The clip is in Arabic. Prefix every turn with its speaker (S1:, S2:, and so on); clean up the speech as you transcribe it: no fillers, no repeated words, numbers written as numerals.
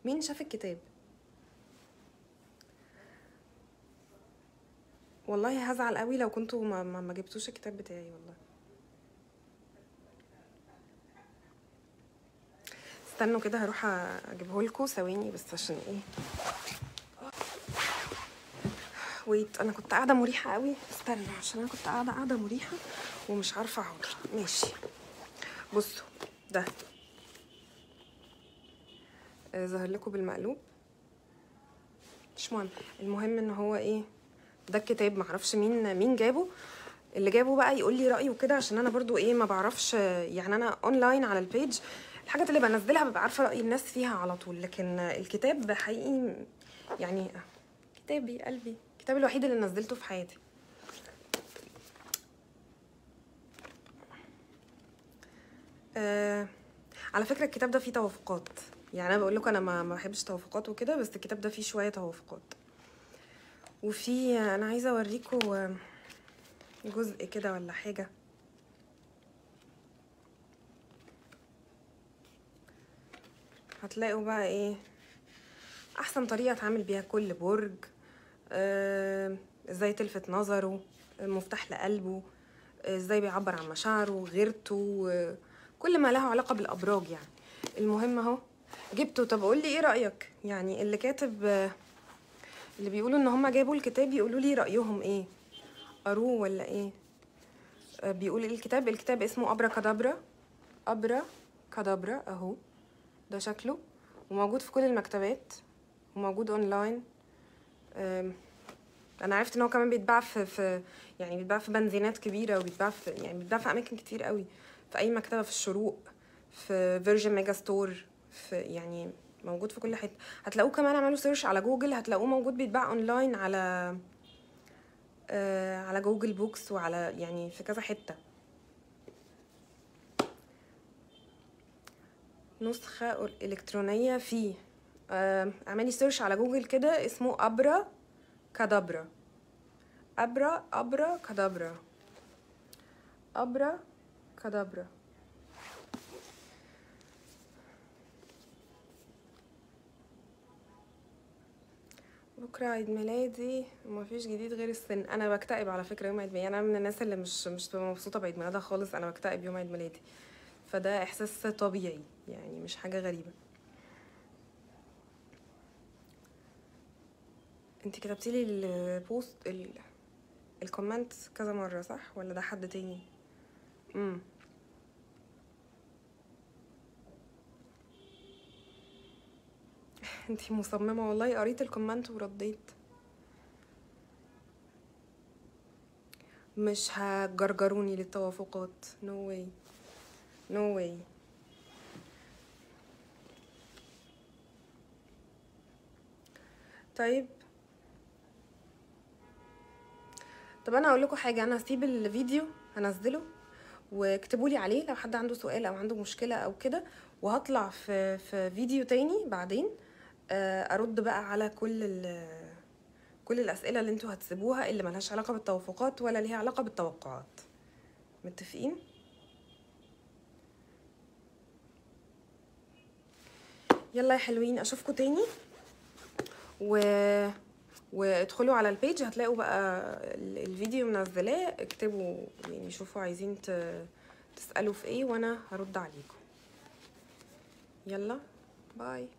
S1: مين شاف الكتاب؟ والله هزعل قوي لو كنتوا ما جبتوش الكتاب بتاعي والله. استنوا كده هروح اجيبه لكم ثواني بس عشان ايه. ويت، انا كنت قاعده مريحه قوي، استنى عشان انا كنت قاعده مريحه ومش عارفه اقعد. ماشي بصوا ده ظاهر لكم بالمقلوب، مش مهم. المهم ان هو ايه، ده الكتاب معرفش مين جابه. اللي جابه بقى يقول لي رايه وكده، عشان انا برضو ايه ما بعرفش، يعني انا اونلاين على البيج الحاجات اللي بنزلها ببقى عارفه راي الناس فيها على طول، لكن الكتاب حقيقي يعني كتابي قلبي، الكتاب الوحيد اللي نزلته في حياتي. على فكره الكتاب ده فيه توافقات، يعني انا بقول لكم انا ما بحبش توافقات وكده، بس الكتاب ده فيه شويه توافقات. وفي انا عايزه اوريكم جزء كده ولا حاجه. هتلاقوا بقى ايه احسن طريقه اتعامل بيها كل برج، ازاي تلفت نظره، مفتاح لقلبه، ازاي بيعبر عن مشاعره، غيرته، كل ما له علاقه بالابراج يعني. المهم اهو جبته. طب قول لي ايه رايك، يعني اللي كاتب اللي بيقولوا ان هم جابوا الكتاب يقولوا لي رايهم ايه، قروه ولا ايه. بيقول الكتاب اسمه ابرا كادابرا. ابرا كادابرا اهو، ده شكله وموجود في كل المكتبات وموجود اونلاين. انا عرفت ان هو كمان بيتباع في يعني بيتباع في بنزينات كبيره، وبيتباع في يعني بيتباع في اماكن كتير قوي، في اي مكتبه، في الشروق، في فيرجن ميجا ستور، في يعني موجود في كل حته. هتلاقوه كمان عملوا سيرش على جوجل، هتلاقوه موجود بيتباع اونلاين على جوجل بوكس، وعلى يعني في كذا حته. نسخه الكترونيه فيه. اعملي سيرش على جوجل كده اسمه ابرا كادابرا. ابرا كادابرا. ابرا كادابرا. بكره عيد ميلادي ومفيش جديد غير السن. انا بكتئب على فكره يوم عيد ميلادي، انا من الناس اللي مش ببقى مبسوطه بعيد ميلادها خالص، انا بكتئب يوم عيد ميلادي، فده احساس طبيعي يعني مش حاجه غريبه. انتي كتبتي لي البوست الكومنت كذا مره صح ولا ده حد تاني؟ انتي مصممه والله، قريت الكومنت ورديت. مش هتجرجروني للتوافقات، نو واي نو واي. طيب انا هقول لكم حاجه، انا هسيب الفيديو هنزله واكتبوا لي عليه لو حد عنده سؤال او عنده مشكله او كده، وهطلع في فيديو تاني بعدين ارد بقى على كل الاسئله اللي انتوا هتسيبوها، اللي ملهاش علاقه بالتوافقات ولا ليها علاقه بالتوقعات. متفقين؟ يلا يا حلوين، اشوفكم تاني وادخلوا على البيج هتلاقوا بقى الفيديو منزلاه، اكتبوا يعني شوفوا عايزين تسألوا في ايه وانا هرد عليكم. يلا باي.